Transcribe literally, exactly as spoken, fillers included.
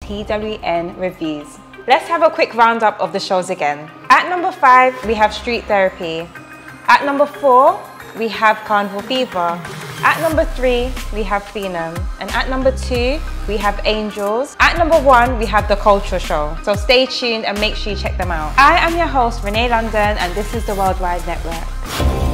T W N reviews. Let's have a quick roundup of the shows again. At number five, we have Street Therapy. At number four, we have Carnival Fever. At number three, we have Phenom. And at number two, we have Angels. At number one, we have The Culture Show. So stay tuned and make sure you check them out. I am your host, Renee London, and this is the Worldwide Network.